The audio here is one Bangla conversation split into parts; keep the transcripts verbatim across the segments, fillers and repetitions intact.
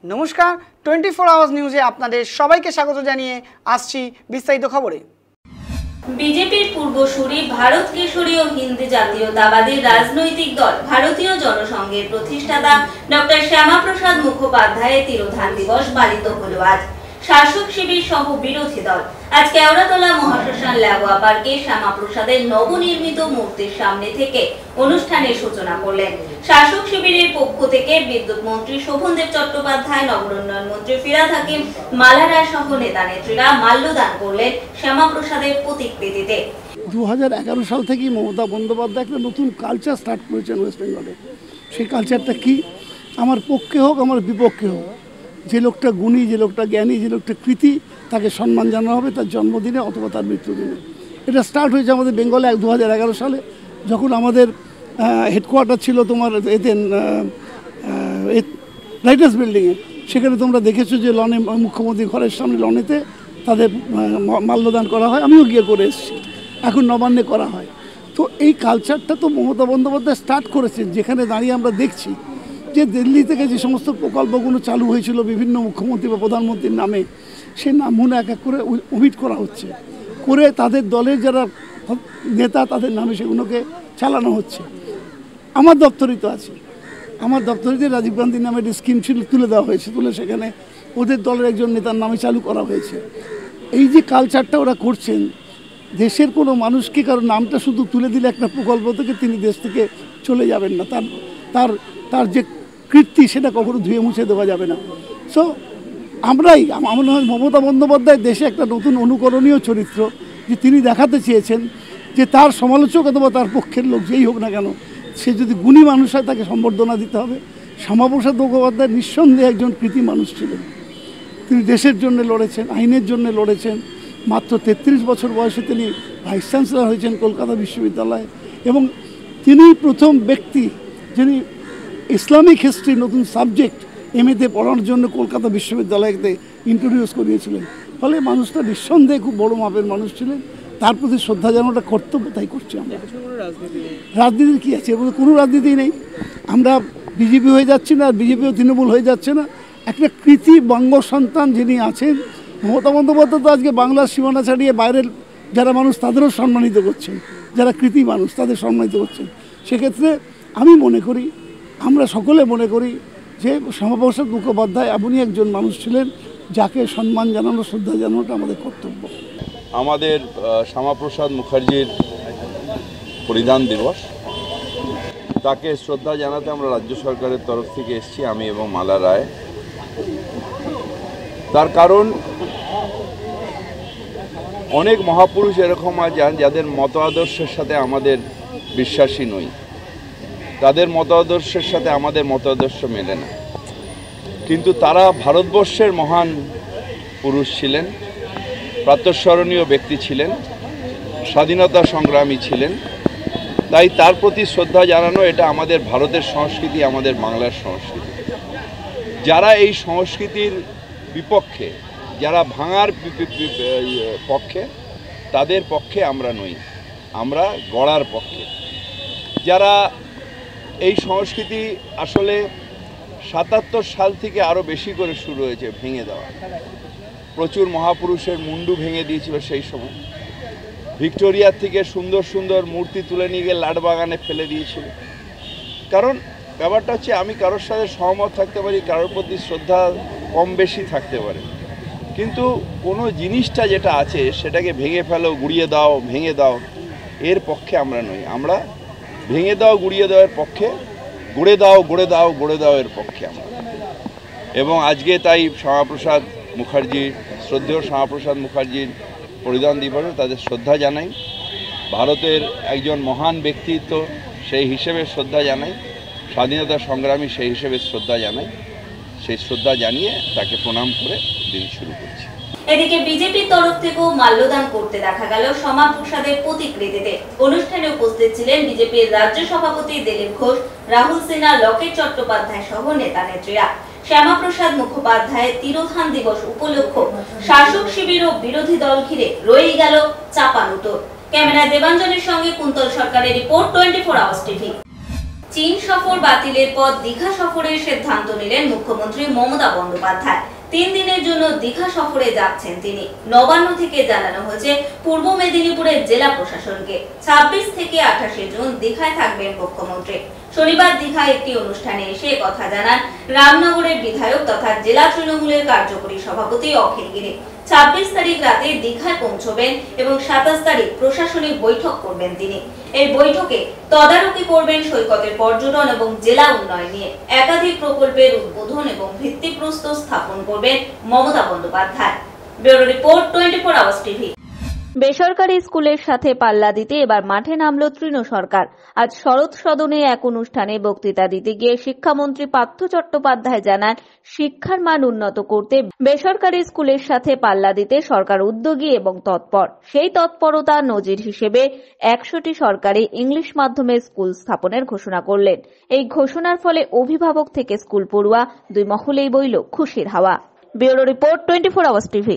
নমস্কার, টোয়েন্টি ফোর আওয়ার্স নিউজে আপনাদের সবাইকে স্বাগত জানিয়ে আসছি বিস্তারিত খবরে। বিজেপির পূর্বসূরি ভারত কেশরী ও হিন্দি জাতীয়তাবাদী রাজনৈতিক দল ভারতীয় জনসংঘের প্রতিষ্ঠাতা ডক্টর শ্যামাপ্রসাদ মুখোপাধ্যায়ের তিরোধান দিবস পালিত হল আজ। শাসক শিবির সহ বিরোধী দল আজ কেওড়াতলা মহাশ্মশান লাগোয়া পার্কে শ্যামাপ্রসাদের নবনির্মিত মূর্তির সামনে থেকে অনুষ্ঠানের সূচনা করলেন। শাসক শিবিরের পক্ষ থেকে বিদ্যুৎ মন্ত্রী শোভনদেব চট্টোপাধ্যায়, নগরোন্নয়ন মন্ত্রী ফিরহাদ হাকিম, মালা রায় সহ নেতা নেত্রীরা মাল্যদান করলেন শ্যামাপ্রসাদের প্রতিকৃতিতে। দু হাজার এগারো সাল থেকেই মমতা বন্দ্যোপাধ্যায় একটা নতুন কালচার স্টার্ট করেছেন ওয়েস্ট বেঙ্গলে। সেই কালচারটা কি? আমার পক্ষে হোক আমার বিপক্ষে হোক, যে লোকটা গুণী, যে লোকটা জ্ঞানী, যে লোকটা কৃতি, তাকে সম্মান জানানো হবে তার জন্মদিনে অথবা তার মৃত্যুদিনে। এটা স্টার্ট হয়েছে আমাদের বেঙ্গলে এক দু হাজার এগারো সালে, যখন আমাদের হেডকোয়ার্টার ছিল তোমার এতে রাইটার্স বিল্ডিংয়ে। সেখানে তোমরা দেখেছো যে লনে মুখ্যমন্ত্রী ঘরের সামনে লনেতে তাদের মাল্যদান করা হয়, আমিও গিয়ে করে এসেছি। এখন নবান্নে করা হয়। তো এই কালচারটা তো মমতা বন্দ্যোপাধ্যায় স্টার্ট করেছেন, যেখানে দাঁড়িয়ে আমরা দেখছি যে দিল্লি থেকে যে সমস্ত প্রকল্পগুলো চালু হয়েছিল বিভিন্ন মুখ্যমন্ত্রী বা প্রধানমন্ত্রীর নামে, সেই নামগুলো এক এক করে ওমিট করা হচ্ছে, করে তাদের দলের যারা নেতা তাদের নামে সেগুলোকে চালানো হচ্ছে। আমার দপ্তরই তো আছে, আমার দপ্তরিতে রাজীব গান্ধীর নামে একটি স্কিম ছিল, তুলে দেওয়া হয়েছে, তুলে সেখানে ওদের দলের একজন নেতার নামে চালু করা হয়েছে। এই যে কালচারটা ওরা করছেন, দেশের কোনো মানুষকে কারো নামটা শুধু তুলে দিলে একটা প্রকল্প থেকে তিনি দেশ থেকে চলে যাবেন না, তার তার তার যে কীর্তি সেটা কখনো ধুয়ে মুছে দেওয়া যাবে না। সো আমরাই আমার মনে হয় মমতা বন্দ্যোপাধ্যায় দেশে একটা নতুন অনুকরণীয় চরিত্র, যে তিনি দেখাতে চেয়েছেন যে তার সমালোচক অথবা তার পক্ষের লোক যেই হোক না কেন, সে যদি গুণী মানুষ হয় তাকে সম্বর্ধনা দিতে হবে। শ্যামাপ্রসাদ মুখোপাধ্যায় নিঃসন্দেহে একজন কৃতি মানুষ ছিলেন। তিনি দেশের জন্য লড়েছেন, আইনের জন্য লড়েছেন। মাত্র তেত্রিশ বছর বয়সে তিনি ভাইস চ্যান্সেলর হয়েছেন কলকাতা বিশ্ববিদ্যালয়ে, এবং তিনি প্রথম ব্যক্তি যিনি ইসলামিক হিস্ট্রি নতুন সাবজেক্ট এম এতে পড়ানোর জন্য কলকাতা বিশ্ববিদ্যালয়তে ইন্ট্রোডিউস করিয়েছিলেন। ফলে মানুষটা নিঃসন্দেহে খুব বড় মাপের মানুষ ছিলেন। তার প্রতি শ্রদ্ধা জানানোটা কর্তব্য, তাই করছি আমরা। রাজনীতির কী আছে? এর মধ্যে কোনো রাজনীতি নেই। আমরা বিজেপি হয়ে যাচ্ছি না, বিজেপিও তৃণমূল হয়ে যাচ্ছে না। একটা কৃতি বঙ্গ সন্তান যিনি আছেন মমতা বন্দ্যোপাধ্যায়, তো আজকে বাংলার সীমানা ছাড়িয়ে বাইরের যারা মানুষ তাদেরও সম্মানিত করছেন, যারা কৃতি মানুষ তাদের সম্মানিত করছেন। সেক্ষেত্রে আমি মনে করি, আমরা সকলে মনে করি যে শ্যামাপ্রসাদ মুখোপাধ্যায় এমনই একজন মানুষ ছিলেন যাকে সম্মান জানানো, শ্রদ্ধা জানানোটা আমাদের কর্তব্য। আমাদের শ্যামাপ্রসাদ মুখার্জির পরিধান দিবস, তাকে শ্রদ্ধা জানাতে আমরা রাজ্য সরকারের তরফ থেকে এসেছি, আমি এবং মালা রায়। তার কারণ অনেক মহাপুরুষ এরকম আছেন যাদের মত আদর্শের সাথে আমাদের বিশ্বাসী নই, তাদের মত আদর্শের সাথে আমাদের মত আদর্শ মেলে না, কিন্তু তারা ভারতবর্ষের মহান পুরুষ ছিলেন, প্রাতঃস্মরণীয় ব্যক্তি ছিলেন, স্বাধীনতা সংগ্রামী ছিলেন। তাই তার প্রতি শ্রদ্ধা জানানো এটা আমাদের ভারতের সংস্কৃতি, আমাদের বাংলার সংস্কৃতি। যারা এই সংস্কৃতির বিপক্ষে, যারা ভাঙার পক্ষে, তাদের পক্ষে আমরা নই, আমরা গড়ার পক্ষে। যারা এই সংস্কৃতি আসলে সাতাত্তর সাল থেকে আরও বেশি করে শুরু হয়েছে ভেঙে দেওয়া, প্রচুর মহাপুরুষের মুন্ডু ভেঙে দিয়েছিল সেই সময়। ভিক্টোরিয়ার থেকে সুন্দর সুন্দর মূর্তি তুলে নিয়ে গিয়ে লাটবাগানে ফেলে দিয়েছিল। কারণ ব্যাপারটা হচ্ছে, আমি কারোর সাথে সহমত থাকতে পারি, কারোর প্রতি শ্রদ্ধা কম বেশি থাকতে পারে, কিন্তু কোনো জিনিসটা যেটা আছে সেটাকে ভেঙে ফেলো, গুড়িয়ে দাও, ভেঙে দাও, এর পক্ষে আমরা নই। আমরা ভেঙে দাও, গুড়িয়ে দেওয়ার পক্ষে, গড়ে দাও, গড়ে দাও, গড়ে দাও এর পক্ষে আমরা। এবং আজকে তাই শ্যামাপ্রসাদ মুখার্জি, শ্রদ্ধেয় শ্যামাপ্রসাদ মুখার্জির পরিধান দিবসে তাদের শ্রদ্ধা জানাই। ভারতের একজন মহান ব্যক্তিত্ব সেই হিসেবে শ্রদ্ধা জানাই, স্বাধীনতা সংগ্রামী সেই হিসেবে শ্রদ্ধা জানাই। সেই শ্রদ্ধা জানিয়ে তাকে প্রণাম করে দিন শুরু করছি। এদিকে বিজেপির তরফ থেকেও মাল্যদান করতে দেখা গেল শ্যামাপ্রসাদের প্রতিকৃতিতে। অনুষ্ঠানে উপস্থিত ছিলেন বিজেপির রাজ্য সভাপতি দিলীপ ঘোষ, রাহুল সিনহা, লকেট চট্টোপাধ্যায় সহ নেতা নেত্রীরা। শ্যামাপ্রসাদ মুখোপাধ্যায়ের তিরোধান দিবস উপলক্ষে শাসক শিবির ও বিরোধী দল ঘিরে রয়ে গেল চাপানুতোর। ক্যামেরায় দেবাঞ্জনের সঙ্গে কুন্তল সরকারের report, twenty four hours TV. চীন সফর বাতিলের পর দীঘা সফরের সিদ্ধান্ত নিলেন মুখ্যমন্ত্রী মমতা বন্দ্যোপাধ্যায়। তিন দিনের জন্য দীঘা সফরে যাচ্ছেন তিনি। নবান্ন থেকে জানানো হয়েছে পূর্ব মেদিনীপুরের জেলা প্রশাসনকে ছাব্বিশ থেকে আঠাশে জুন দীঘায় থাকবেন মুখ্যমন্ত্রী। শনিবার দীঘায় একটি অনুষ্ঠানে এসে কথা জানান রামনগরের বিধায়ক তথা জেলা তৃণমূলের কার্যকরী সভাপতি অখিল গিরি। ছাব্বিশ তারিখ রাতে দীঘায় পৌঁছবেন এবং সাতাশ তারিখ প্রশাসনিক বৈঠক করবেন তিনি। এই বৈঠকে তদারকি করবেন সৈকতের পর্যটন এবং জেলা উন্নয়ন নিয়ে। একাধিক প্রকল্পের উদ্বোধন এবং ভিত্তিপ্রস্তর স্থাপন করবেন Mamata Bandyopadhyay. Bureau report twenty four hours TV. বেসরকারি স্কুলের সাথে পাল্লা দিতে এবার মাঠে নামল তৃণ সরকার। আজ শরৎ সদনে এক অনুষ্ঠানে বক্তৃতা দিতে গিয়ে শিক্ষামন্ত্রী পার্থ চট্টোপাধ্যায় জানান, শিক্ষার মান উন্নত করতে বেসরকারি স্কুলের সাথে পাল্লা দিতে সরকার উদ্যোগী এবং তৎপর। সেই তৎপরতা নজির হিসেবে একশোটি সরকারি ইংলিশ মাধ্যমের স্কুল স্থাপনের ঘোষণা করলেন। এই ঘোষণার ফলে অভিভাবক থেকে স্কুল পড়ুয়া দুই মহলেই বইল খুশির হাওয়া। Bureau report twenty four hours TV.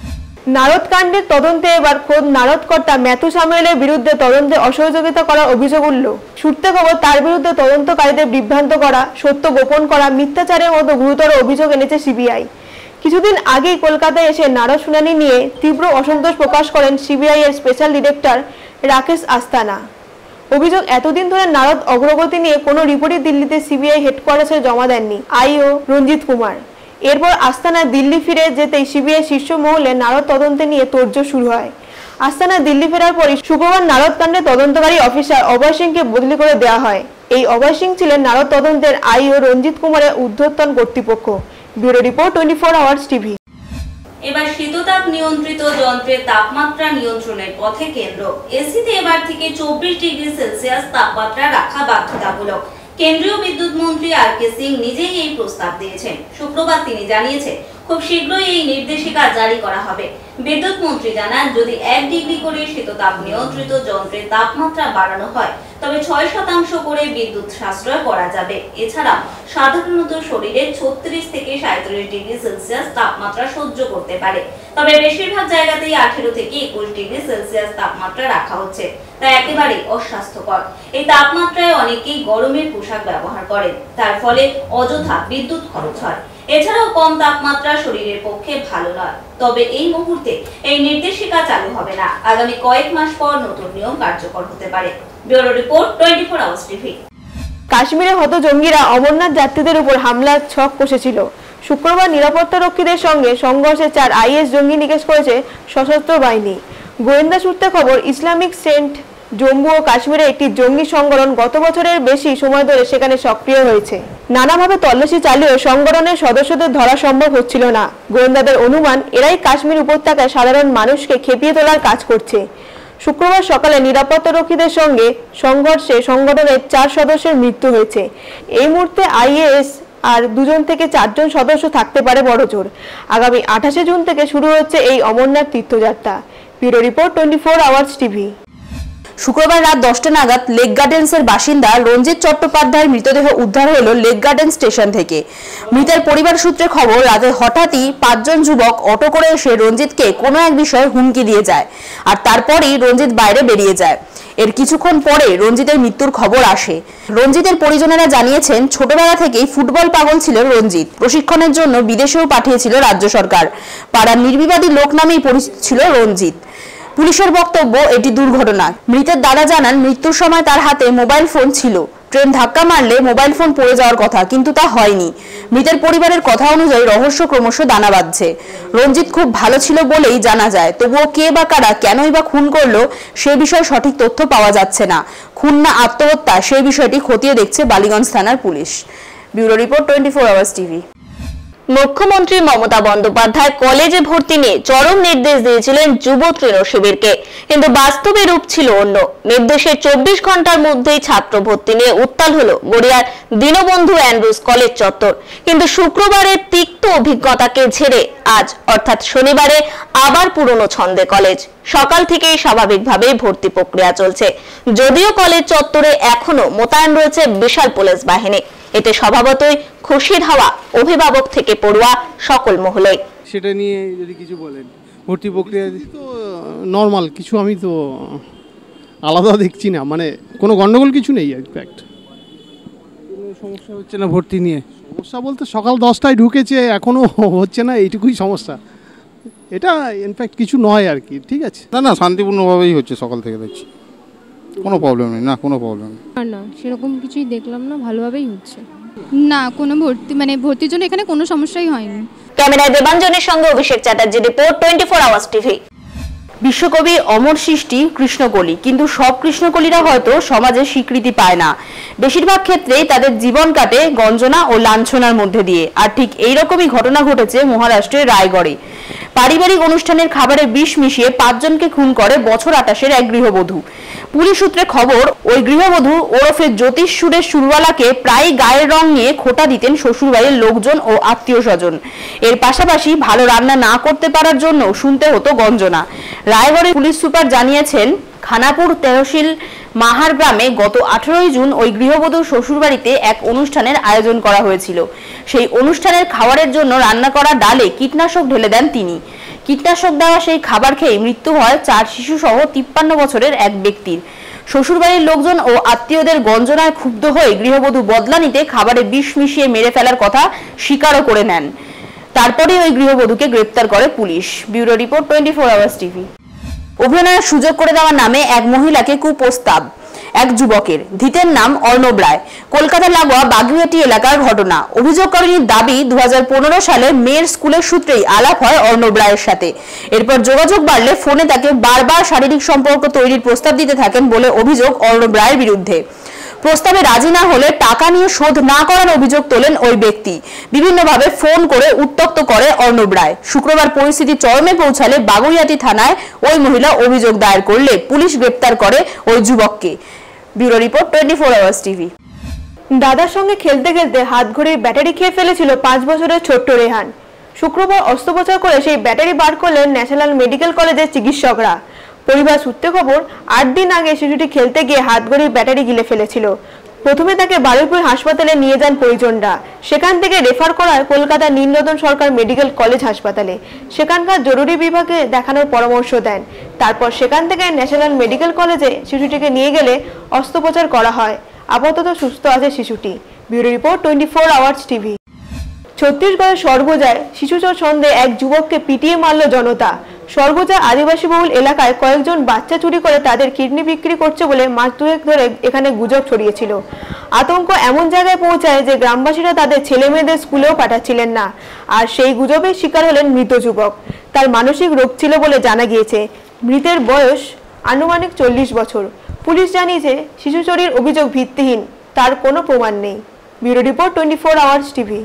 Narada কাণ্ডের তদন্তে এবার খোদ নারদকর্তা ম্যাথু স্যামুয়েলের বিরুদ্ধে তদন্তে অসহযোগিতা করার অভিযোগ উঠল। সূত্রে খবর, তার বিরুদ্ধে তদন্তকারীদের বিভ্রান্ত করা, সত্য গোপন করা, মিথ্যাচারের মতো গুরুতর অভিযোগ এনেছে সিবিআই। কিছুদিন আগেই কলকাতায় এসে নারদ শুনানি নিয়ে তীব্র অসন্তোষ প্রকাশ করেন সিবিআই এর স্পেশাল ডিরেক্টর রাকেশ আস্তানা। অভিযোগ, এতদিন ধরে নারদ অগ্রগতি নিয়ে কোনো রিপোর্টই দিল্লিতে সিবিআই হেডকোয়ার্টার্সে জমা দেননি আইও রঞ্জিত কুমার। এরপর আস্তানা দিল্লি ফিরে যেতেই সিবিআই শীর্ষ মহলে নারদ তদন্তে নিয়ে তোড়জোড় শুরু হয়। আস্তানা দিল্লি ফেরার পরই শুক্রবার নারদ কাণ্ডে তদন্তকারী অফিসার অভয় সিংকে বদলি করে দেওয়া হয়। এই অভয় সিং ছিলেন নারদ তদন্তের আইও রঞ্জিত কুমারের ঊর্ধ্বতন কর্তৃপক্ষ। Bureau report twenty four hours TV. এবার শীততাপ নিয়ন্ত্রিত যন্ত্রের তাপমাত্রা নিয়ন্ত্রণের পথে কেন্দ্র। এসিতে এবার থেকে চব্বিশ ডিগ্রি সেলসিয়াস তাপমাত্রা রাখা বাধ্যতামূলক। কেন্দ্রীয় বিদ্যুৎ মন্ত্রী আর কে সিং নিজেই এই প্রস্তাব দিয়েছেন। শুক্রবার তিনি জানিয়েছেন, খুব শীঘ্রই এই নির্দেশিকা জারি করা হবে। বিদ্যুৎ মন্ত্রী জানান, যদি এক ডিগ্রি করে শীততাপ নিয়ন্ত্রিত যন্ত্রের তাপমাত্রা বাড়ানো হয় তবে ছয় শতাংশ করে বিদ্যুৎ সাশ্রয় করা যাবে। এছাড়া সাধারণত শরীরে ছত্রিশ থেকে সাঁইত্রিশ ডিগ্রি সেলসিয়াস তাপমাত্রা সহ্য করতে পারে, তবে বেশিরভাগ জায়গাতেই আঠেরো থেকে একুশ ডিগ্রি সেলসিয়াস তাপমাত্রা রাখা হচ্ছে, তা একেবারে অস্বাস্থ্যকর। এই তাপমাত্রায় অনেকেই গরমের পোশাক ব্যবহার করেন, তার ফলে অযথা বিদ্যুৎ খরচ হয়। এছাড়াও কম তাপমাত্রা শরীরের পক্ষে ভালো নয়। তবে এই মুহূর্তে এই নির্দেশিকা চালু হবে না। আগামী কয়েক মাস পর নতুন নিয়ম কার্যকর হতে পারে। Bureau report twenty four hours TV. কাশ্মীরে হত জঙ্গিরা অমরনাথ যাত্রীদের উপর হামলার ছক কষেছিল। শুক্রবার নিরাপত্তা রক্ষীদের সঙ্গে সংঘর্ষে চার আইএস জঙ্গি নিকেশ করেছে সশস্ত্র বাহিনী। গোয়েন্দা সূত্রে খবর, ইসলামিক স্টেট জম্মু ও কাশ্মীরে একটি জঙ্গি সংগঠন গত বছরের বেশি সময় ধরে সেখানে সক্রিয় হয়েছে। নানাভাবে তল্লাশি চালিয়েও সংগঠনের সদস্যদের ধরা সম্ভব হচ্ছিল না। গোয়েন্দাদের অনুমান, এরাই কাশ্মীর উপত্যকায় সাধারণ মানুষকে খেপিয়ে তোলার কাজ করছে। শুক্রবার সকালে নিরাপত্তা রক্ষীদের সঙ্গে সংঘর্ষে সংগঠনের চার সদস্যের মৃত্যু হয়েছে। এই মুহূর্তে আইএস আর দুজন থেকে চারজন সদস্য থাকতে পারে বড়জোর। আগামী আঠাশে জুন থেকে শুরু হচ্ছে এই অমরনাথ তীর্থযাত্রা। Bureau report twenty four hours TV. শুক্রবার রাত দশটা নাগাদ লেক গার্ডেন্সের বাসিন্দা রঞ্জিত চট্টোপাধ্যায়ের মৃতদেহ উদ্ধার হল লেক গার্ডেন স্টেশন থেকে। মৃতের পরিবার সূত্রে খবর, রাতে হঠাৎই পাঁচজন যুবক অটো করে এসে রঞ্জিতকে কোনো এক বিষয়ে হুমকি দিয়ে যায়, আর তারপরেই রঞ্জিত বাইরে বেরিয়ে যায়। এর কিছুক্ষণ পরে রঞ্জিতের মৃত্যুর খবর আসে। রঞ্জিতের পরিজনেরা জানিয়েছেন, ছোটবেলা থেকেই ফুটবল পাগল ছিল রঞ্জিত। প্রশিক্ষণের জন্য বিদেশেও পাঠিয়েছিল রাজ্য সরকার। পাড়ার নির্বিবাদী লোক নামেই পরিচিত ছিল রঞ্জিত। পুলিশের বক্তব্য, এটি দুর্ঘটনা। মৃতের দাদা জানান, মৃত্যুর সময় তার হাতে মোবাইল ফোন ছিল। ট্রেন ধাক্কা মারলে মোবাইল ফোন পড়ে যাওয়ার কথা, কিন্তু তা হয়নি। মৃতের পরিবারের কথা অনুযায়ী রহস্য ক্রমশ দানা বাঁধছে। রঞ্জিত খুব ভালো ছিল বলেই জানা যায়, তবুও কে বা কারা কেনই বা খুন করলো সে বিষয়ে সঠিক তথ্য পাওয়া যাচ্ছে না। খুন না আত্মহত্যা, সেই বিষয়টি খতিয়ে দেখছে বালিগঞ্জ থানার police. Bureau report twenty four hours TV. মুখ্যমন্ত্রী মমতা বন্দ্যোপাধ্যায় কলেজে ভর্তি নিয়ে চরম নির্দেশ দিয়েছিলেন যুব তৃণ শিবিরকে, কিন্তু বাস্তবে রূপ ছিল অন্য। নির্দেশের চব্বিশ ঘন্টার মধ্যেই ছাত্র ভর্তি নিয়ে উত্তাল হলো গড়িয়ার দীনবন্ধু অ্যান্ড্রুজ কলেজ চত্বর। কিন্তু শুক্রবারের তিক্ত অভিজ্ঞতাকে ঝেড়ে আজ অর্থাৎ শনিবারে আবার পুরনো ছন্দে কলেজ। সকাল থেকেই স্বাভাবিকভাবেই ভর্তি প্রক্রিয়া চলছে, যদিও কলেজ চত্বরে এখনো মোতায়েন রয়েছে বিশাল পুলিশ বাহিনী। এতে স্বভাবতই খুশির হাওয়া অভিভাবক থেকে পড়ুয়া সকল মহলে। সেটা নিয়ে যদি কিছু বলেন, ভর্তি প্রক্রিয়া তো নর্মাল কিছু, আমি তো আলাদা দেখছি না, মানে কোনো গন্ডগোল কিছু নেই। ইনফ্যাক্ট সমস্যা হচ্ছে না ভর্তি নিয়ে? সমস্যা বলতে সকাল দশটায় ঢুকেছে, এখনও হচ্ছে না, এইটুকুই সমস্যা। এটা ইনফ্যাক্ট কিছু নয় আর কি, ঠিক আছে। না না, শান্তিপূর্ণভাবেই হচ্ছে, সকাল থেকে দেখছি কোনো প্রবলেম নেই। না কোনো প্রবলেম নেই। না সেরকম কিছুই দেখলাম না, ভালোভাবেই হচ্ছে। না কোনো ভর্তি মানে ভর্তির জন্য এখানে কোনো সমস্যাই হয়নি। ক্যামেরায় দেবাঞ্জনের সঙ্গে Abhishek Chatterjee, report twenty four hours TV. বিশ্বকবি অমর সৃষ্টি কৃষ্ণকলি, কিন্তু সব কৃষ্ণকলিরা হয়তো সমাজে স্বীকৃতি পায় না। বেশিরভাগ ক্ষেত্রেই তাদের জীবন কাটে গঞ্জনা ও লাঞ্ছনার মধ্যে দিয়ে। আর ঠিক এইরকমই ঘটনা ঘটেছে মহারাষ্ট্রের রায়গড়ে। পারিবারিক অনুষ্ঠানের খাবারে বিষ মিশিয়ে পাঁচজনকে খুন করে বছর আটাশের এক গৃহবধূ। পুলিশ সূত্রে খবর, ওই গৃহবধূ ওরফে জ্যোতিষ সুরেশ সুরওয়ালাকে প্রায় গায়ের রং নিয়ে খোঁটা দিতেন শ্বশুরবাড়ির লোকজন ও আত্মীয় স্বজন। এর পাশাপাশি ভালো রান্না না করতে পারার জন্য শুনতে হতো গঞ্জনা। রায়গড়ের পুলিশ সুপার জানিয়েছেন, খানাপুর তহসিল মাহার গ্রামে গত আঠারোই জুন ওই গৃহবধূর শ্বশুরবাড়িতে এক অনুষ্ঠানের আয়োজন করা হয়েছিল। সেই অনুষ্ঠানের খাবারের জন্য রান্না করা ডালে কীটনাশক ঢেলে দেন তিনি। কীটনাশক দেওয়া সেই খাবার খেয়ে মৃত্যু হয় চার শিশু সহ তিপ্পান্ন বছরের এক ব্যক্তির। শ্বশুরবাড়ির লোকজন ও আত্মীয়দের গঞ্জনায় ক্ষুব্ধ হয়ে গৃহবধূ বদলা নিতে খাবারে বিষ মিশিয়ে মেরে ফেলার কথা স্বীকারও করে নেন। তারপরে ওই গৃহবধূকে গ্রেপ্তার করে police. Bureau report twenty four hours TV. অভিনয়ের সুযোগ করে দেওয়ার নামে এক মহিলাকে কুপ্রস্তাব এক যুবকের। ধৃতের নাম অর্ণব রায়। কলকাতা লাগোয়া বাগুইআটি এলাকার ঘটনা। অভিযোগকারীর দাবি, দু হাজার পনেরো সালে মেয়ের স্কুলের সূত্রেই আলাপ হয় অর্ণব রায়ের সাথে। এরপর যোগাযোগ বাড়লে ফোনে তাকে বারবার শারীরিক সম্পর্ক তৈরির প্রস্তাব দিতে থাকেন বলে অভিযোগ অর্ণব রায়ের বিরুদ্ধে। প্রস্তাবে রাজি না হলে টাকা নিয়ে শোধ না করার অভিযোগ তোলেন ওই ব্যক্তি। বিভিন্নভাবে ফোন করে উত্ত্যক্ত করে অর্ণব রায়। শুক্রবার পরিস্থিতি চরমে পৌঁছালে বাগুইআটি থানায় ওই মহিলা অভিযোগ দায়ের করলে পুলিশ গ্রেপ্তার করে ওই যুবককে। Bureau report twenty four hours TV. দাদার সঙ্গে খেলতে খেলতে হাত ঘড়ির ব্যাটারি খেয়ে ফেলেছিল পাঁচ বছরের ছোট্ট রেহান। শুক্রবার অস্ত্রোপচার করে সেই ব্যাটারি বার করলেন ন্যাশনাল মেডিকেল কলেজের চিকিৎসকরা। পরিবার সূত্রে খবর, আট দিন আগে শিশুটি খেলতে গিয়ে হাত ঘড়ির ব্যাটারি গিলে ফেলেছিল। প্রথমে তাকে বারুইপুর হাসপাতালে নিয়ে যান পরিজনরা। সেখান থেকে রেফার করা হয় কলকাতা নীলরতন সরকার মেডিকেল কলেজ হাসপাতালে। সেখানকার জরুরি বিভাগে দেখানোর পরামর্শ দেন। তারপর সেখান থেকে ন্যাশনাল মেডিকেল কলেজে শিশুটিকে নিয়ে গেলে অস্ত্রোপচার করা হয়। আপাতত সুস্থ আছে শিশুটি। Bureau report twenty four hours TV. ছত্তিশগড়ের সরগোজায় শিশুচোর সন্দেহে এক যুবককে পিটিয়ে মারল জনতা। সরগোজা আদিবাসী বহুল এলাকায় কয়েকজন বাচ্চা চুরি করে তাদের কিডনি বিক্রি করছে বলে মাস দুয়েক ধরে এখানে গুজব ছড়িয়েছিল। আতঙ্ক এমন জায়গায় পৌঁছায় যে গ্রামবাসীরা তাদের ছেলে মেয়েদের স্কুলেও পাঠাচ্ছিলেন না। আর সেই গুজবের শিকার হলেন মৃত যুবক। তার মানসিক রোগ ছিল বলে জানা গিয়েছে। মৃতের বয়স আনুমানিক চল্লিশ বছর। পুলিশ জানিয়েছে শিশু চুরির অভিযোগ ভিত্তিহীন, তার কোনো প্রমাণ নেই। Bureau report twenty four hours TV.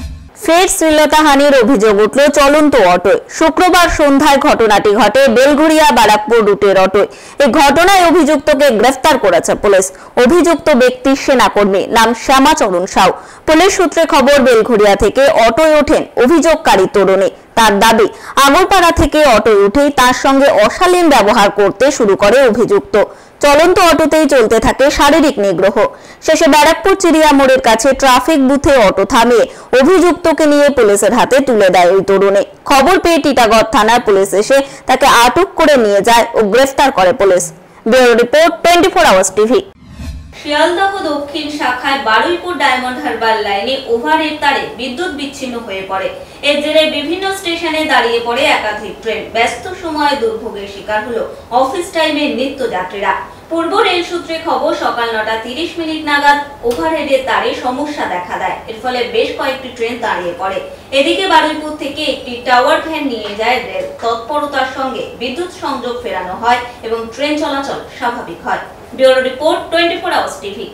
ফের শ্লীলতাহানির অভিযোগ উঠল চলন্ত অটোয়। শুক্রবার সন্ধ্যায় ঘটনাটি ঘটে বেলঘরিয়া বারাকপুর রুটের অটোয়। এই ঘটনায় অভিযুক্তকে গ্রেফতার করেছে পুলিশ। অভিযুক্ত ব্যক্তি সেনাকর্মী, নাম শ্যামাচরণ সাউ। পুলিশ সূত্রে খবর, বেলঘরিয়া থেকে অটোয় ওঠেন অভিযোগকারী তরুণী। তার দাবি, আগরপাড়া থেকে অটোয় উঠেই তার সঙ্গে অশালীন ব্যবহার করতে শুরু করে অভিযুক্ত। চলন্ত অটোতেই চলতে থাকে শারীরিক নিগ্রহ। শেষে ব্যারাকপুর চিড়িয়া মোড়ের কাছে ট্রাফিক বুথে অটো থামিয়ে অভিযুক্তকে নিয়ে পুলিশের হাতে তুলে দেয় ওই তরুণী। খবর পেয়ে টিটাগড় থানার পুলিশ এসে তাকে আটক করে নিয়ে যায় ও গ্রেফতার করে police. Bureau report twenty four hours TV. Sealdah দক্ষিণ শাখায় বারুইপুর ডায়মন্ড হারবার লাইনে ওভারহেড তারে বিদ্যুৎ বিচ্ছিন্ন হয়ে পড়ে। এর জেরে বিভিন্ন স্টেশনে দাঁড়িয়ে পড়ে একাধিক ট্রেন। ব্যস্ত সময়ে দুর্ভোগের শিকার হলো অফিস টাইমের নিত্যযাত্রীরা। পূর্ব রেল সূত্রে খবর, সকাল নটা তিরিশ মিনিট নাগাদ ওভারহেডের তারে সমস্যা দেখা দেয়। এর ফলে বেশ কয়েকটি ট্রেন দাঁড়িয়ে পড়ে। এদিকে বারুইপুর থেকে একটি টাওয়ার ভ্যান নিয়ে যায় রেল। তৎপরতার সঙ্গে বিদ্যুৎ সংযোগ ফেরানো হয় এবং ট্রেন চলাচল স্বাভাবিক হয়। Bureau report twenty four hours TV.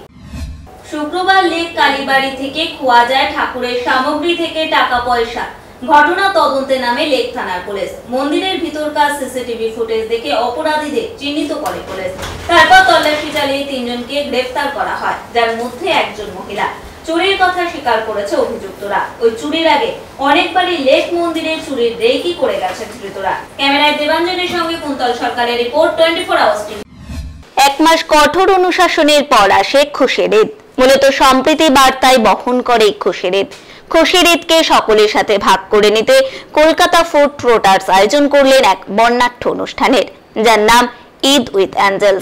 শুক্রবার লেক কালীবাড়ি থেকে খোয়া যায় ঠাকুরের সামগ্রী থেকে টাকা পয়সা। ঘটনা তদন্তে নামে লেক থানার পুলিশ। মন্দিরের ভিতরকার সিসিটিভি ফুটেজ দেখে অপরাধীদের চিহ্নিত করে পুলিশ। তারপর তল্লাশি চালিয়ে তিনজনকে গ্রেফতার করা হয়, যার মধ্যে একজন মহিলা। চুরির কথা স্বীকার করেছে অভিযুক্তরা। ওই চুরির আগে অনেকবারই লেক মন্দিরে চুরির রেকি করে গেছে ধৃতরা। ক্যামেরায় দেবাঞ্জনের সঙ্গে কুন্তল সরকারের report twenty four hours TV. এক মাস কঠোর অনুশাসনের পর আসে খুশির ঈদ। মূলত সম্প্রীতি বার্তায় বহন করে খুশির ঈদ। খুশির ঈদকে সকলের সাথে ভাগ করে নিতে কলকাতা ফুড ট্রোটার্স আয়োজন করলেন এক বর্ণাঢ্য অনুষ্ঠানের, যার নাম ঈদ উইথ অ্যাঞ্জেলস।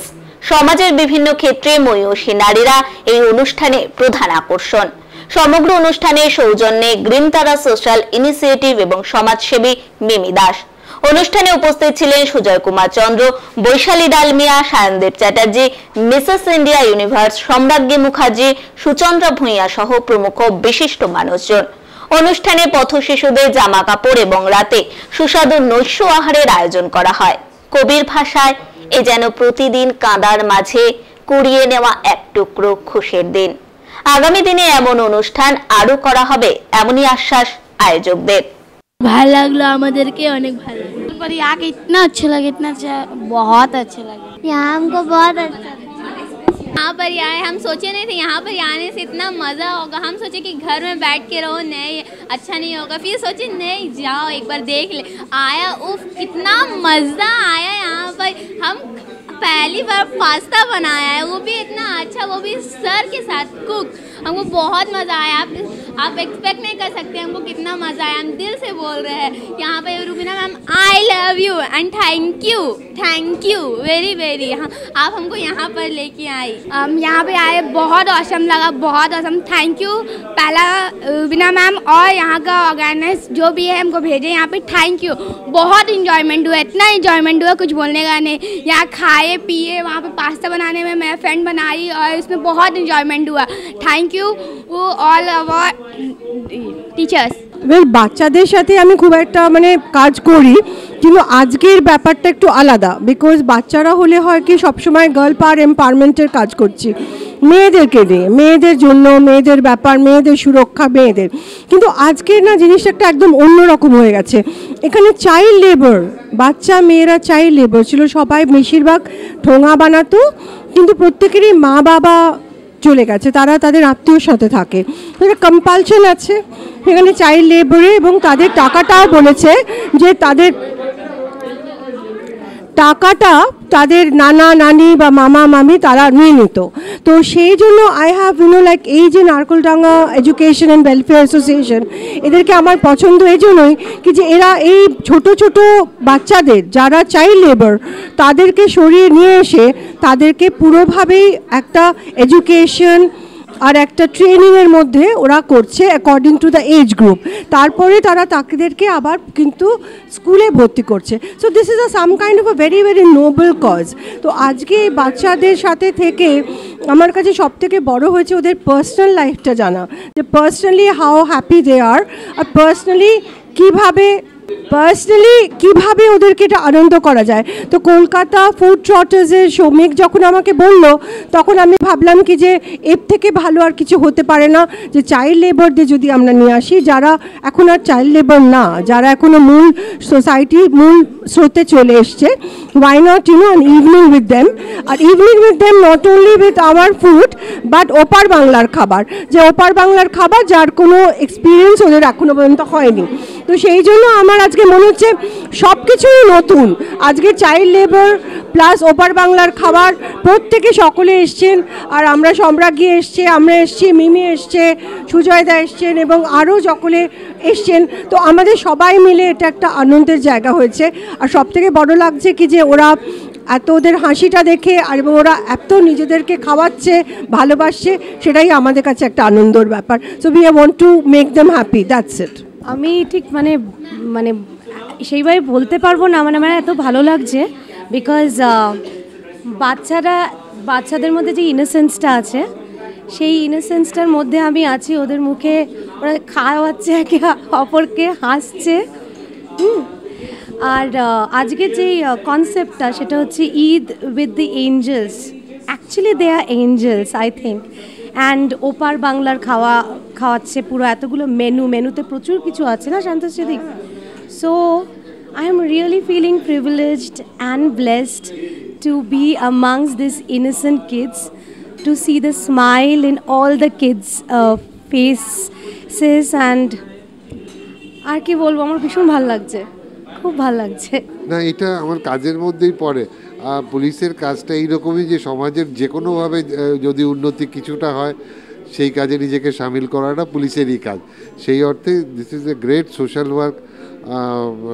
সমাজের বিভিন্ন ক্ষেত্রে মহিষী নারীরা এই অনুষ্ঠানে প্রধান আকর্ষণ। সমগ্র অনুষ্ঠানে সৌজন্যে গ্রিন তারা সোশ্যাল ইনিশিয়েটিভ এবং সমাজসেবী মিমি দাস। অনুষ্ঠানে উপস্থিত ছিলেন Sujoy Kumar Chandra, Baishali Dalmiya, Sayandev Chatterjee, Mrs India Universe Samragyee Mukherjee, Suchandra Bhuiyan সহ প্রমুখ বিশিষ্ট মানুষজন। অনুষ্ঠানে পথ শিশুদের জামা কাপড় এবং রাতে সুস্বাদু নৈশ আহারের আয়োজন করা হয়। কবির ভাষায় এ যেন প্রতিদিন কাঁদার মাঝে কুড়িয়ে নেওয়া এক টুকরো খুশির দিন। আগামী দিনে এমন অনুষ্ঠান আরো করা হবে এমনই আশ্বাস আয়োজকদের। ভালো লাগলো, আমাদেরকে অনেক ভালো লাগলো, पर यहाँ के इतना अच्छा लगे, इतना अच्छा, बहुत अच्छा लगे, यहाँ हमको बहुत अच्छा लगा। यहाँ पर आए, हम सोचे नहीं थे यहाँ पर आने से इतना मज़ा होगा। हम सोचे कि घर में बैठ के रहो, नहीं अच्छा नहीं होगा, फिर सोचे नहीं जाओ एक बार देख ले। आया, उफ कितना मज़ा आया यहाँ पर। हम पहली बार पास्ता बनाया है, वो भी इतना अच्छा, वो भी सर के साथ कुक। हमको बहुत मज़ा आया। आप आप एक्सपेक्ट नहीं कर सकते हमको कितना मज़ा आया। हम दिल से बोल रहे हैं यहाँ पे Rubina ma'am, I love you and thank you, thank you very very. हाँ, आप हमको यहाँ पर लेके आई, हम यहाँ पे आए, बहुत औसम लगा, बहुत औसम। थैंक यू पहला रुबीना मैम और यहाँ का ऑर्गेनाइज जो भी है हमको भेजे यहाँ पे, थैंक यू। बहुत इंजॉयमेंट हुआ, इतना इंजॉयमेंट हुआ कुछ बोलने का नहीं। यहाँ खाए पिए, वहाँ पे पास्ता बनाने में मेरा फ्रेंड बनाई और इसमें बहुत इंजॉयमेंट हुआ। Thank you all our teachers. Well, বাচ্চাদের সাথে আমি খুব একটা মানে কাজ করি, কিন্তু আজকের ব্যাপারটা একটু আলাদা। বিকজ বাচ্চারা হলে হয় কি সবসময় গার্ল পাওয়ার এম্পাওয়ারমেন্টের কাজ করছি, মেয়েদেরকে নিয়ে, মেয়েদের জন্য, মেয়েদের ব্যাপার, মেয়েদের সুরক্ষা, মেয়েদের। কিন্তু আজকের না জিনিসটা একটা একদম অন্যরকম হয়ে গেছে। এখানে চাইল্ড লেবার, বাচ্চা মেয়েরা চাইল্ড লেবার ছিল, সবাই বেশিরভাগ ঠোঙা বানাতো, কিন্তু প্রত্যেকেরই মা বাবা চলে গেছে, তারা তাদের আত্মীয়র সাথে থাকে। কম্পালশন আছে এখানে চাইল্ড লেবারে, এবং তাদের টাকাটাও বলেছে যে তাদের টাকাটা তাদের নানা নানি বা মামা মামি তারা নিয়ে নিত। তো সেই জন্য আই হ্যাভ ইউনো লাইক এই যে Narkeldanga education and welfare association, এদেরকে আমার পছন্দ এই জন্যই কি যে এরা এই ছোট ছোট বাচ্চাদের যারা চাইল্ড লেবার তাদেরকে সরিয়ে নিয়ে এসে তাদেরকে পুরোভাবেই একটা এডুকেশন আর একটা ট্রেনিংয়ের মধ্যে ওরা করছে according to the age group. তারপরে তারা তাদেরকে আবার কিন্তু স্কুলে ভর্তি করছে। So this is a some kind of a very very noble cause. তো আজকে এই বাচ্চাদের সাথে থেকে আমার কাছে সবথেকে বড় হয়েছে ওদের পার্সোনাল লাইফটা জানা, যে personally how happy they are, আর পার্সোনালি কীভাবে পার্সোনালি কীভাবে ওদেরকে এটা আনন্দ করা যায়। তো কলকাতা ফুড ট্রটার্সের শ্রমিক যখন আমাকে বলল, তখন আমি ভাবলাম কি যে এর থেকে ভালো আর কিছু হতে পারে না, যে চাইল্ড লেবারদের যদি আমরা নিয়ে আসি, যারা এখন আর চাইল্ড লেবার না, যারা এখনও মূল সোসাইটি মূল স্রোতে চলে এসছে, why not you know an evening with them. আর evening with them not only with our food but ওপার বাংলার খাবার, যে ওপার বাংলার খাবার যার কোনো এক্সপিরিয়েন্স ওদের এখনও পর্যন্ত হয়নি। তো সেই জন্য আমার আজকে মনে হচ্ছে সব কিছুই নতুন। আজকে চাইল্ড লেবার প্লাস ওপার বাংলার খাবার, প্রত্যেকে সকলে এসছেন, আর আমরা সম্রাজ্ঞী এসছে, আমরা এসছি, মিমি এসছে, সুজয়দা এসছেন এবং আরও সকলে এসছেন। তো আমাদের সবাই মিলে এটা একটা আনন্দের জায়গা হয়েছে। আর সবথেকে বড় লাগছে কি যে ওরা এত ওদের হাসিটা দেখে, আর ওরা এত নিজেদেরকে খাওয়াচ্ছে, ভালোবাসছে, সেটাই আমাদের কাছে একটা আনন্দর ব্যাপার। So we want to make them happy, that's it. আমি ঠিক মানে মানে সেইভাবে বলতে পারবো না, মানে আমার এত ভালো লাগছে বিকজ বাচ্চারা বাচ্চাদের মধ্যে যে ইনোসেন্সটা আছে, সেই ইনোসেন্সটার মধ্যে আমি আছি। ওদের মুখে ওরা খাওয়াচ্ছে, একে অপরকে হাসছে। হুম আর আজকে যে কনসেপ্টটা সেটা হচ্ছে Eid with the angels. Actually they are angels I think. And ওপার বাংলার খাওয়া খাওয়াচ্ছে পুরো এতগুলো মেনু, মেনুতে প্রচুর কিছু আছে না Shantashree? So I am really feeling privileged and blessed to be amongst these innocent kids, to see the smile in all the kids' uh, faces, and আর কি বলবো, আমার ভীষণ ভালো লাগছে, খুব ভালো লাগছে। না, এটা আমার কাজের মধ্যেই পড়ে। পুলিশের কাজটা এইরকমই যে সমাজের যে কোনোভাবে যদি উন্নতি কিছুটা হয়, সেই কাজে নিজেকে সামিল করাটা পুলিশেরই কাজ। সেই অর্থে this is a great social work.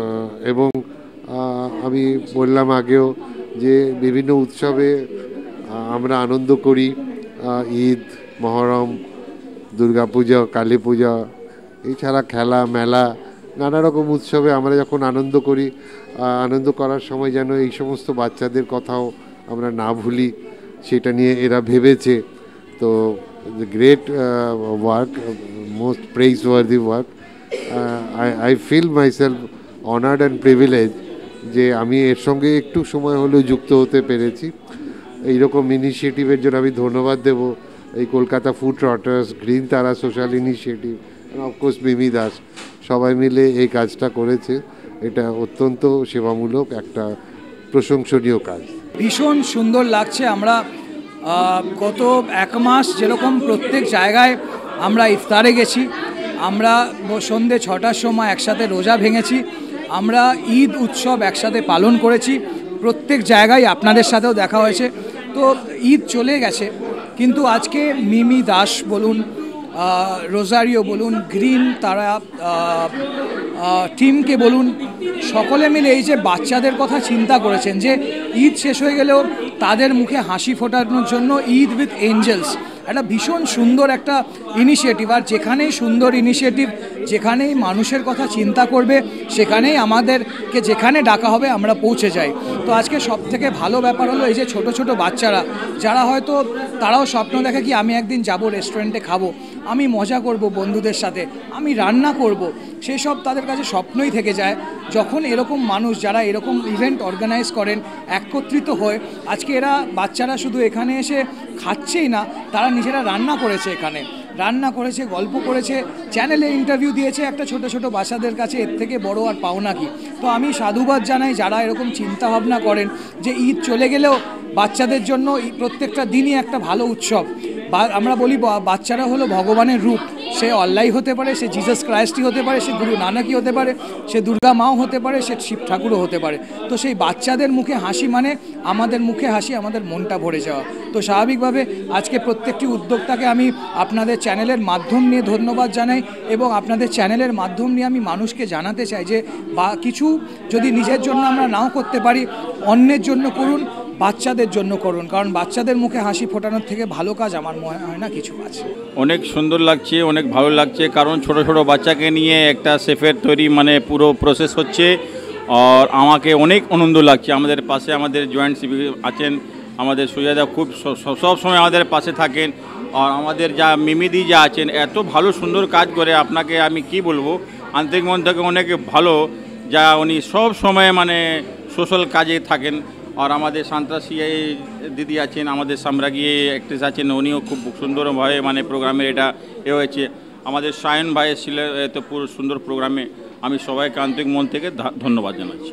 এবং আমি বললাম আগেও যে বিভিন্ন উৎসবে আমরা আনন্দ করি। ঈদ, মহরম, দুর্গাপূজা, কালী পূজা, এছাড়া খেলা মেলা নানা রকম উৎসবে আমরা যখন আনন্দ করি, আনন্দ করার সময় যেন এই সমস্ত বাচ্চাদের কথাও আমরা না ভুলি, সেটা নিয়ে এরা ভেবেছে। তো great work, most praiseworthy work. I feel myself honoured and privilege যে আমি এর সঙ্গে একটু সময় হলেও যুক্ত হতে পেরেছি। এইরকম ইনিশিয়েটিভের জন্য আমি ধন্যবাদ দেব এই Kolkata food trotters, green Tara social initiative, of course Mimi Das, সবাই মিলে এই কাজটা করেছে। এটা অত্যন্ত সেবামূলক একটা প্রশংসনীয় কাজ। ভীষণ সুন্দর লাগছে। আমরা গত এক মাস যেরকম প্রত্যেক জায়গায় আমরা ইফতারে গেছি, আমরা সন্ধ্যে ছটার সময় একসাথে রোজা ভেঙেছি, আমরা ঈদ উৎসব একসাথে পালন করেছি, প্রত্যেক জায়গায় আপনাদের সাথেও দেখা হয়েছে। তো ঈদ চলে গেছে, কিন্তু আজকে মিমি দাস বলুন, রোজারিও বলুন, গ্রিন তারা টিমকে বলুন, সকলে মিলে এই যে বাচ্চাদের কথা চিন্তা করেছেন যে ঈদ শেষ হয়ে গেলেও তাদের মুখে হাসি ফোটানোর জন্য ঈদ উইথ এঞ্জেলস একটা ভীষণ সুন্দর একটা ইনিশিয়েটিভ। আর যেখানেই সুন্দর ইনিশিয়েটিভ, যেখানেই মানুষের কথা চিন্তা করবে, সেখানেই আমাদেরকে যেখানে ডাকা হবে আমরা পৌঁছে যাই। তো আজকে সব থেকে ভালো ব্যাপার হলো এই যে ছোট ছোট বাচ্চারা যারা হয়তো তারাও স্বপ্ন দেখে কি আমি একদিন যাব রেস্টুরেন্টে খাবো, আমি মজা করব বন্ধুদের সাথে, আমি রান্না করব, সেই সব তাদের কাছে স্বপ্নই থেকে যায়। যখন এরকম মানুষ যারা এরকম ইভেন্ট অর্গানাইজ করেন একত্রিত হয়ে, আজকে এরা বাচ্চারা শুধু এখানে এসে খাচ্ছেই না, তারা নিজেরা রান্না করেছে, এখানে রান্না করেছে, গল্প করেছে, চ্যানেলে ইন্টারভিউ দিয়েছে। একটা ছোট ছোট বাচ্চাদের কাছে এর থেকে বড় আর পাওনা কি। তো আমি সাধুবাদ জানাই যারা এরকম চিন্তা ভাবনা করেন যে ঈদ চলে গেলেও বাচ্চাদের জন্য প্রত্যেকটা দিনই একটা ভালো উৎসব। বা আমরা বলি বাচ্চারা হলো ভগবানের রূপ, সে অল্লাই হতে পারে, সে জিসাস ক্রাইস্টই হতে পারে, সে গুরু নানকই হতে পারে, সে দুর্গা মাও হতে পারে, সে শিব ঠাকুরও হতে পারে। তো সেই বাচ্চাদের মুখে হাসি মানে আমাদের মুখে হাসি, আমাদের মনটা ভরে যাওয়া। তো স্বাভাবিকভাবে আজকে প্রত্যেকটি উদ্যোক্তাকে আমি আপনাদের চ্যানেলের মাধ্যম নিয়ে ধন্যবাদ জানাই, এবং আপনাদের চ্যানেলের মাধ্যম নিয়ে আমি মানুষকে জানাতে চাই যে বা কিছু যদি নিজের জন্য আমরা নাও করতে পারি, অন্যের জন্য করুন, বাচ্চাদের জন্য করুন, কারণ বাচ্চাদের মুখে হাসি ফোটানোর থেকে ভালো কাজ আমার মনে হয় না কিছু আছে। অনেক সুন্দর লাগছে, অনেক ভালো লাগছে, কারণ ছোট ছোট বাচ্চাকে নিয়ে একটা শেফের তৈরি মানে পুরো প্রসেস হচ্ছে। আর আমাকে অনেক আনন্দ লাগছে। আমাদের পাশে আমাদের জয়েন্ট সিভি আছেন, আমাদের সুজাদা খুব সব সময় আমাদের পাশে থাকেন। আর আমাদের যা মিমিদি যা আছেন এত ভালো সুন্দর কাজ করে, আপনাকে আমি কি বলবো, আন্তরিক মন থেকে অনেক ভালো, যা উনি সব সময় মানে সোশ্যাল কাজে থাকেন। আর আমাদের সন্ত্রাসী দিদি আছেন, আমাদের সাম্রাজ্ঞী অ্যাক্ট্রেস আছেন, উনিও খুব সুন্দরভাবে মানে প্রোগ্রামের এটা এ হয়েছে। আমাদের সায়ন ভাই ছিল এত পুরো সুন্দর প্রোগ্রামে, আমি সবাইকে আন্তরিক মন থেকে ধন্যবাদ জানাচ্ছি।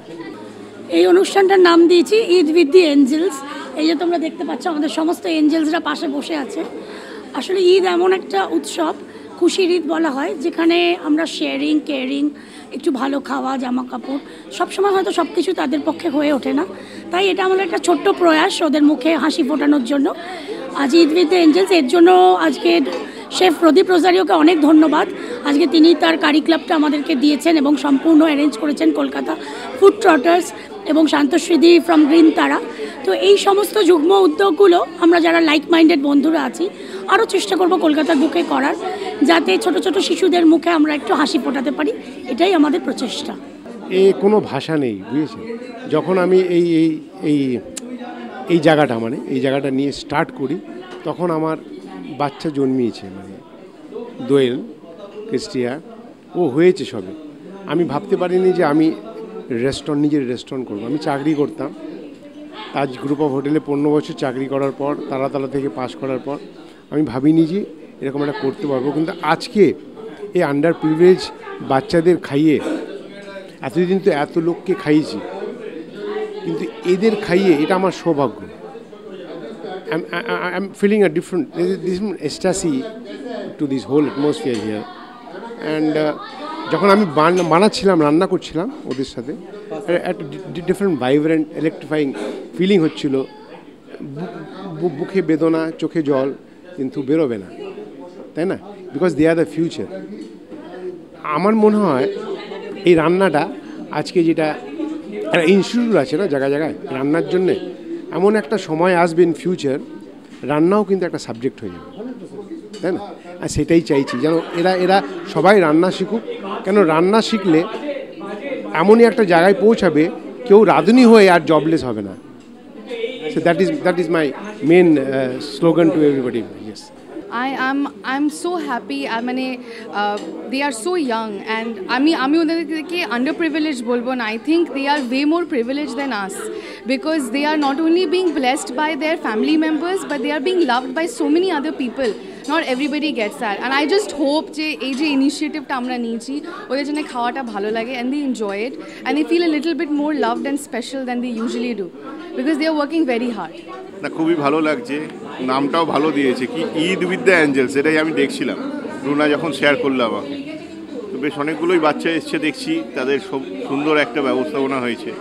এই অনুষ্ঠানটার নাম দিয়েছি ঈদ উইথ দি এঞ্জেলস। এই যে তোমরা দেখতে পাচ্ছ আমাদের সমস্ত এঞ্জেলসরা পাশে বসে আছে। আসলে ঈদ এমন একটা উৎসব, খুশির ঈদ বলা হয়, যেখানে আমরা শেয়ারিং, কেয়ারিং, একটু ভালো খাওয়া, জামা কাপড়, সবসময় হয়তো সব কিছু তাদের পক্ষে হয়ে ওঠে না। তাই এটা আমাদের একটা ছোট্ট প্রয়াস ওদের মুখে হাসি ফোটানোর জন্য। আজ ঈদ উইথ দ্য এঞ্জেলস, এর জন্য আজকে শেফ প্রদীপ রোজারিওকে অনেক ধন্যবাদ। আজকে তিনি তার কারি ক্লাবটা আমাদেরকে দিয়েছেন এবং সম্পূর্ণ অ্যারেঞ্জ করেছেন কলকাতা ফুড ট্রটার্স এবং শান্তশ্রীদি ফ্রম গ্রিন তারা। তো এই সমস্ত যুগ্ম উদ্যোগগুলো আমরা যারা লাইক মাইন্ডেড বন্ধুরা আছি আরও চেষ্টা করব কলকাতার বুকে করার, যাতে ছোট ছোট শিশুদের মুখে আমরা একটু হাসি ফোটাতে পারি, এটাই আমাদের প্রচেষ্টা। এ কোনো ভাষা নেই, বুঝেছেন। যখন আমি এই এই এই এই জায়গাটা মানে এই জায়গাটা নিয়ে স্টার্ট করি, তখন আমার বাচ্চা জন্মিয়েছে, মানে দোয়েল ক্রিস্টিয়া, ও হয়েছে সবে। আমি ভাবতে পারিনি যে আমি রেস্টুরেন্ট, নিজের রেস্টুরেন্ট করবো। আমি চাকরি করতাম তাজ গ্রুপ অফ হোটেলে পনেরো বছর চাকরি করার পর, তারাতলা থেকে পাশ করার পর আমি ভাবিনি যে এরকম একটা করতে পারবো। কিন্তু আজকে এই আন্ডার প্রিভিলেজ বাচ্চাদের খাইয়ে, এতদিন তো এত লোককে খাইয়েছি, কিন্তু এদের খাইয়ে এটা আমার সৌভাগ্য। I am feeling a different this ecstasy to this whole atmosphere here. And যখন আমি বানাচ্ছিলাম, রান্না করছিলাম ওদের সাথে, একটা ডিফারেন্ট ভাইব্রেন্ট ইলেকট্রিফাইং ফিলিং হচ্ছিল। বুকে বেদনা, চোখে জল, কিন্তু বেরোবে না, তাই না? Because they are the future. আমার মনে হয় এই রান্নাটা আজকে যেটা একটা ইনস্টিটিউট আছে না জায়গায় জায়গায় রান্নার জন্যে, এমন একটা সময় আসবে ইন ফিউচার রান্নাও কিন্তু একটা সাবজেক্ট হয়ে যাবে, তাই না? আর সেটাই চাইছি যেন এরা এরা সবাই রান্না শিখুক, কেন রান্না শিখলে এমনই একটা জায়গায় পৌঁছাবে কেউ রাঁধুনি হয়ে আর জবলেস হবে না। So that is that is my main uh, slogan to everybody. Yes. I am I'm so happy. I mean, uh, they are so young, and I mean, I mean, they underprivileged bolbo, and I think they are way more privileged than us because they are not only being blessed by their family members, but they are being loved by so many other people. Not everybody gets that, and I just hope যে এই যে ইনিশিয়েটিভটা আমরা নিয়েছি ওদের জন্য খাওয়াটা ভালো লাগে and they enjoy it and they feel a little bit more loved and special than they usually do because they are working very hard. না খুবই ভালো লাগছে, নামটাও ভালো দিয়েছে কি ঈদ উইথ দ্য অ্যাঞ্জেলস, এটাই আমি দেখছিলাম রুনা যখন শেয়ার করলো আমাকে। তো বেশ অনেকগুলোই বাচ্চা এসছে দেখছি, তাদের সব সুন্দর একটা ব্যবস্থাপনা হয়েছে।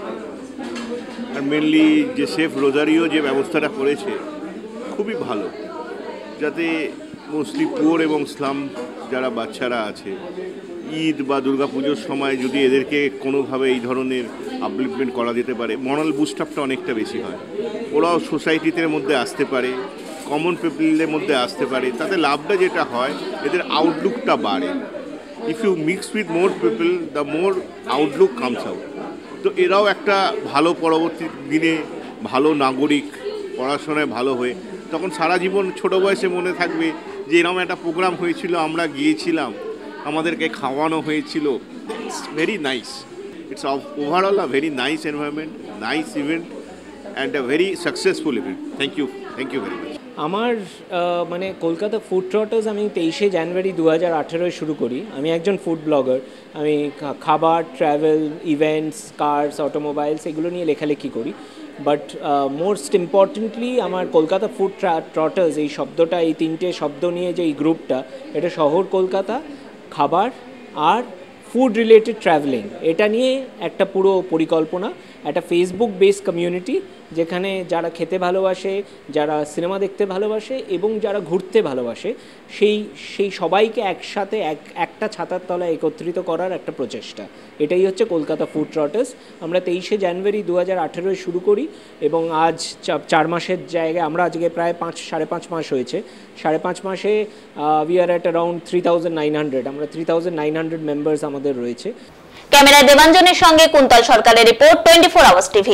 আর মেনলি যে শেফ রোজারিও যে ব্যবস্থাটা করেছে খুবই ভালো, যাতে মোস্টলি পুয়ার এবং স্লাম যারা বাচ্চারা আছে ঈদ বা দুর্গা পুজোর সময় যদি এদেরকে কোনোভাবে এই ধরনের আপলিফমেন্ট করা যেতে পারে, মরাল বুস্ট আপটা অনেকটা বেশি হয়, ওরাও সোসাইটিতে মধ্যে আসতে পারে, কমন পিপলের মধ্যে আসতে পারে, তাতে লাভটা যেটা হয় এদের আউটলুকটা বাড়ে। If you mix with more people the more outlook comes out. তো এরাও একটা ভালো পরবর্তী দিনে ভালো নাগরিক, পড়াশোনায় ভালো হয়ে তখন সারা জীবন ছোটো বয়সে মনে থাকবে যে এরকম একটা প্রোগ্রাম হয়েছিল, আমরা গিয়েছিলাম, আমাদেরকে খাওয়ানো হয়েছিল। It's very nice, it's overall a very nice environment, nice event and a very successful event. Thank you, thank you very much. আমার মানে কলকাতা ফুড ট্রটার্স আমি তেইশে জানুয়ারি দু হাজার আঠেরোয় শুরু করি। আমি একজন ফুড ব্লগার, আমি খাবার, ট্রাভেল, ইভেন্টস, কার্স, অটোমোবাইলস এগুলো নিয়ে লেখালেখি করি। বাট মোস্ট ইম্পর্টেন্টলি আমার কলকাতা ফুড ট্রটার্স এই শব্দটা, এই তিনটে শব্দ নিয়ে যে এই গ্রুপটা, এটা শহর কলকাতা, খাবার আর ফুড রিলেটেড ট্রাভেলিং, এটা নিয়ে একটা পুরো পরিকল্পনা, একটা ফেসবুক বেস কমিউনিটি যেখানে যারা খেতে ভালোবাসে, যারা সিনেমা দেখতে ভালোবাসে এবং যারা ঘুরতে ভালোবাসে, সেই সেই সবাইকে একসাথে এক একটা ছাতার তলায় একত্রিত করার একটা প্রচেষ্টা। এটাই হচ্ছে কলকাতা ফুড ট্রটার্স। আমরা তেইশে জানুয়ারি দু হাজার আঠেরোয় শুরু করি এবং আজ চার মাসের জায়গায় আমরা আজকে প্রায় পাঁচ সাড়ে পাঁচ মাস হয়েছে। সাড়ে পাঁচ মাসে we are at around three thousand nine hundred আমরা three thousand nine hundred members আমাদের রয়েছে। ক্যামেরায় দেবাঞ্জনের সঙ্গে কুন্তল সরকারের report, twenty four hours TV.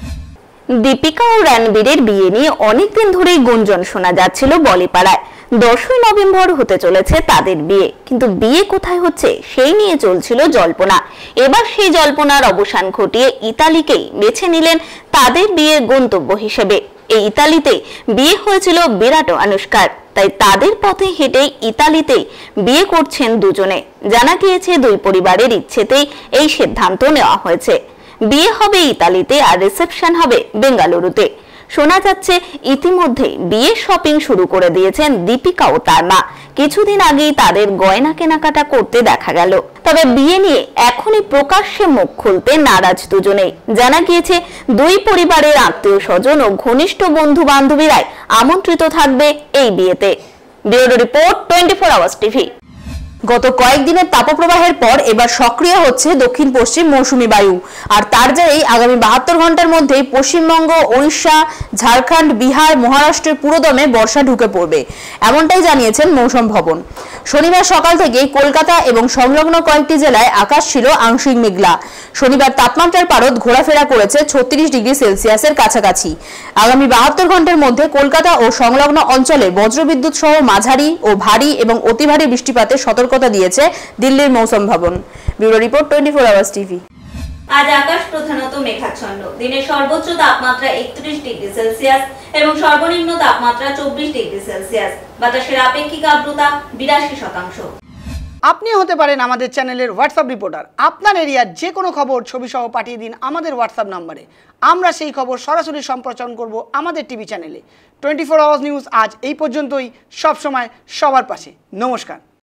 Deepika ও রণবীরের বিয়ে নিয়ে অনেকদিন ধরেই গুঞ্জন শোনা যাচ্ছিল বলিপাড়ায়। দশই নভেম্বর হতে চলেছে তাদের বিয়ে, কিন্তু বিয়ে কোথায় হচ্ছে সেই নিয়ে চলছিল জল্পনা। এবার সেই জল্পনার অবসান ঘটিয়ে ইতালিকেই বেছে নিলেন তাদের বিয়ের গন্তব্য হিসেবে। এই ইতালিতে বিয়ে হয়েছিল বিরাট ও আনুষ্কার, তাই তাদের পথে হেঁটেই ইতালিতে বিয়ে করছেন দুজনে। জানা গিয়েছে দুই পরিবারের ইচ্ছেতেই এই সিদ্ধান্ত নেওয়া হয়েছে। বিয়ে হবে ইতালিতে আর রিসেপশন হবে বেঙ্গালুরুতে। শোনা যাচ্ছে ইতিমধ্যে বিয়ে শপিং শুরু করে দিয়েছেন দীপিকা ও তার মা। কিছুদিন আগেই তাদের গয়না কেনাকাটা করতে দেখা গেল। তবে বিয়ে নিয়ে এখনই প্রকাশ্যে মুখ খুলতে নারাজ দুজনেই। জানা গিয়েছে দুই পরিবারের আত্মীয় স্বজন ও ঘনিষ্ঠ বন্ধু বান্ধবীরাই আমন্ত্রিত থাকবে এই বিয়েতে। Bureau report, twenty four hours TV. গত কয়েকদিনের তাপপ্রবাহের পর এবার সক্রিয় হচ্ছে দক্ষিণ পশ্চিম মৌসুমী বায়ু, আর তার জেরেই আগামী বাহাত্তর ঘন্টার মধ্যেই পশ্চিমবঙ্গ, ওড়িশা, ঝাড়খণ্ড, বিহার, মহারাষ্ট্রের পুরোদমে বর্ষা ঢুকে পড়বে, এমনটাই জানিয়েছেন মৌসুম ভবন। শনিবার সকাল থেকেই কলকাতা এবং সংলগ্ন কয়েকটি জেলায় আকাশ ছিল আংশিক মেঘলা। শনিবার তাপমাত্রার পারদ ঘোরাফেরা করেছে ছত্রিশ ডিগ্রি সেলসিয়াসের কাছাকাছি। আগামী বাহাত্তর ঘন্টার মধ্যে কলকাতা ও সংলগ্ন অঞ্চলে বজ্রবিদ্যুৎ সহ মাঝারি ও ভারী এবং অতি ভারী বৃষ্টিপাতের সতর্কতা দিয়েছে দিল্লির মৌসুম ভবন। Bureau report, twenty four hours TV. আজ আকাশ প্রধানত মেঘাচ্ছন্ন। দিনের সর্বোচ্চ তাপমাত্রা একত্রিশ ডিগ্রি সেলসিয়াস এবং সর্বনিম্ন তাপমাত্রা চব্বিশ ডিগ্রি সেলসিয়াস। বাতাসের আপেক্ষিক আর্দ্রতা বিরাশি শতাংশ। আপনি হতে পারেন আমাদের চ্যানেলের হোয়াটসঅ্যাপ রিপোর্টার। আপনার এরিয়ার যে কোনো খবর ছবি সহ পাঠিয়ে দিন আমাদের হোয়াটসঅ্যাপ নাম্বারে। আমরা সেই খবর সরাসরি সম্প্রচার করব আমাদের টিভি চ্যানেলে। টোয়েন্টি ফোর আওয়ার্স নিউজ আজ এই পর্যন্তই। সব সময় সবার পাশে। নমস্কার।